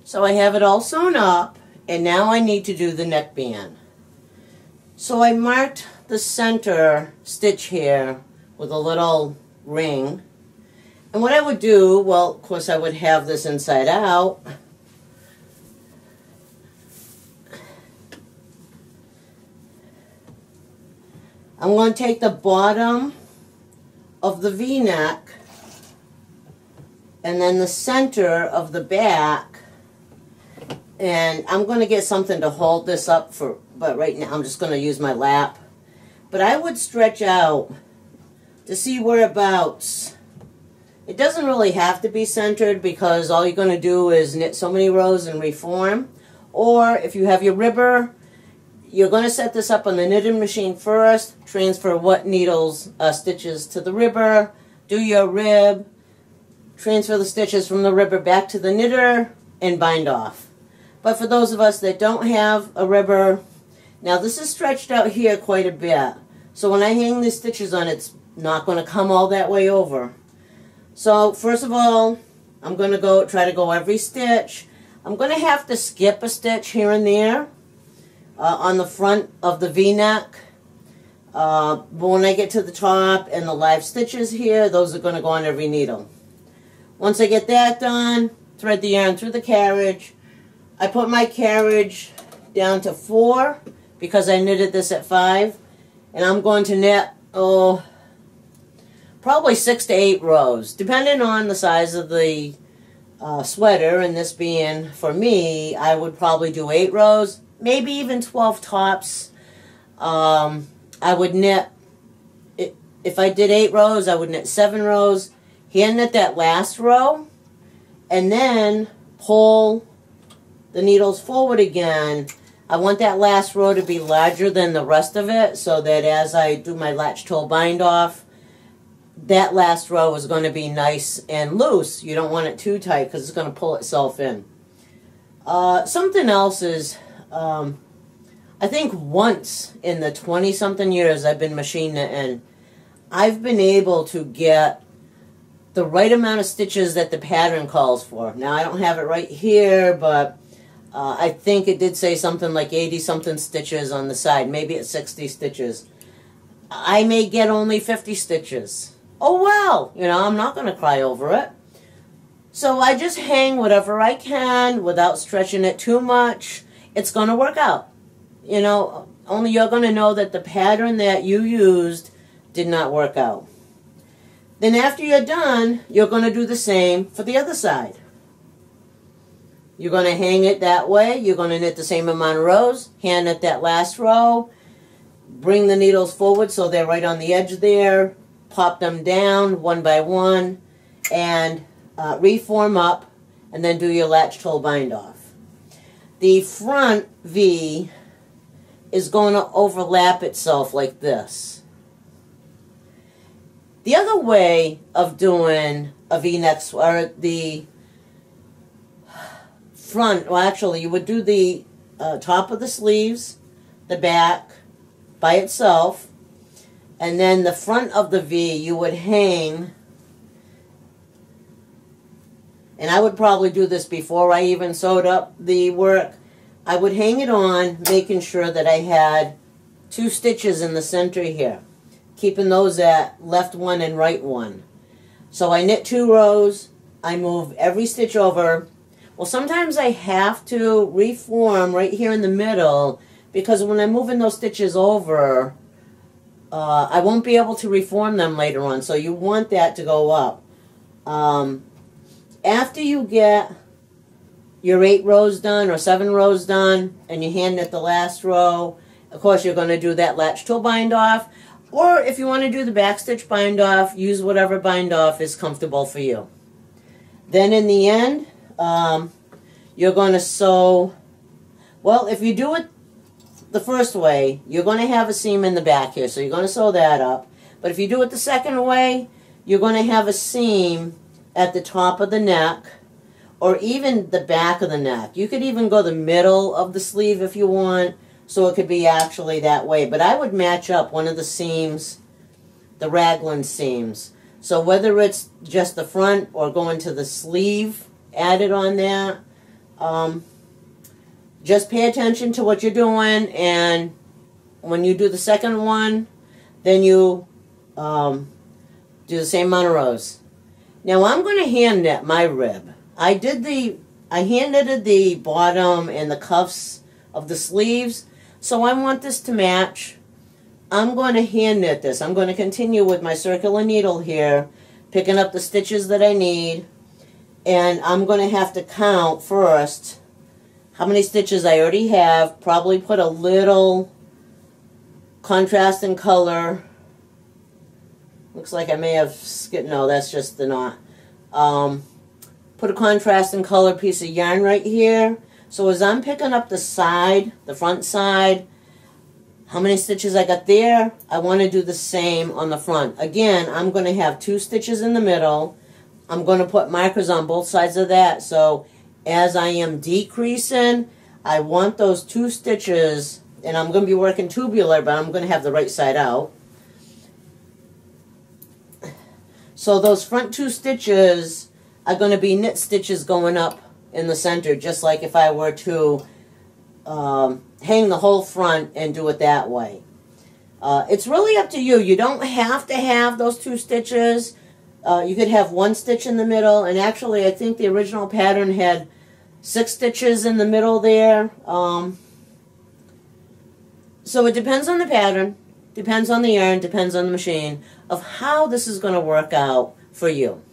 So I have it all sewn up, and now I need to do the neckband. So I marked the center stitch here with a little ring. And what I would do, well, of course I would have this inside out. I'm going to take the bottom of the V-neck and then the center of the back, and I'm going to get something to hold this up for, but right now I'm just going to use my lap. But I would stretch out to see whereabouts. It doesn't really have to be centered because all you're going to do is knit so many rows and reform. Or if you have your ribber, you're going to set this up on the knitting machine first, transfer what needles, stitches to the ribber, do your rib, transfer the stitches from the ribber back to the knitter, and bind off. But for those of us that don't have a ribber, now this is stretched out here quite a bit. So when I hang these stitches on, it's not going to come all that way over. So first of all, I'm going to try to go every stitch. I'm going to have to skip a stitch here and there on the front of the V-neck. But when I get to the top and the live stitches here, those are going to go on every needle. Once I get that done, thread the yarn through the carriage. I put my carriage down to 4 because I knitted this at 5. And I'm going to knit, probably 6 to 8 rows, depending on the size of the sweater. And this being, for me, I would probably do 8 rows, maybe even 12 tops. I would knit, if I did 8 rows, I would knit 7 rows, hand knit that last row, and then pull the needles forward again. I want that last row to be larger than the rest of it so that as I do my latch toe bind off, that last row is going to be nice and loose. You don't want it too tight because it's going to pull itself in. Something else is, I think once in the 20-something years I've been machine knitting, I've been able to get the right amount of stitches that the pattern calls for. Now I don't have it right here, but I think it did say something like 80-something stitches on the side. Maybe it's 60 stitches. I may get only 50 stitches. Oh well, you know, I'm not going to cry over it. So I just hang whatever I can without stretching it too much. It's going to work out. You know, only you're going to know that the pattern that you used did not work out. Then after you're done, you're going to do the same for the other side. You're going to hang it that way. You're going to knit the same amount of rows, hand knit that last row, bring the needles forward so they're right on the edge there, pop them down one by one, and reform up, and then do your latch toe bind off. The front V is going to overlap itself like this. The other way of doing a V-neck, or the front, well actually you would do the top of the sleeves, the back by itself, and then the front of the V you would hang, and I would probably do this before I even sewed up the work. I would hang it on, making sure that I had 2 stitches in the center here, keeping those at left one and right one. So I knit 2 rows, I move every stitch over. Well, sometimes I have to reform right here in the middle because when I'm moving those stitches over, I won't be able to reform them later on. So you want that to go up. After you get your 8 rows done or 7 rows done and you hand knit the last row, of course you're going to do that latch toe bind off. Or if you want to do the back stitch bind off, use whatever bind off is comfortable for you. Then in the end, you're going to sew, well, if you do it the first way, you're going to have a seam in the back here, so you're going to sew that up. But if you do it the second way, you're going to have a seam at the top of the neck, or even the back of the neck. You could even go the middle of the sleeve if you want, so it could be actually that way. But I would match up one of the seams, the Raglan seams. So whether it's just the front or going to the sleeve added on that, Just pay attention to what you're doing, and when you do the second one, then you do the same amount of rows. Now I'm going to hand knit my rib. I hand knitted the bottom and the cuffs of the sleeves, so I want this to match. I'm going to hand knit this. I'm going to continue with my circular needle here, picking up the stitches that I need, and I'm going to have to count first how many stitches I already have, probably put a little contrast in color. Looks like I may have skipped, no, that's just the knot. Put a contrast in color piece of yarn right here. So as I'm picking up the side, the front side, how many stitches I got there, I want to do the same on the front. Again, I'm going to have 2 stitches in the middle. I'm going to put markers on both sides of that, so as I am decreasing, I want those 2 stitches, and I'm going to be working tubular, but I'm going to have the right side out. So those front 2 stitches are going to be knit stitches going up in the center, just like if I were to hang the whole front and do it that way. It's really up to you. You don't have to have those 2 stitches. You could have 1 stitch in the middle, and actually I think the original pattern had 6 stitches in the middle there. So it depends on the pattern, depends on the yarn, depends on the machine, of how this is going to work out for you.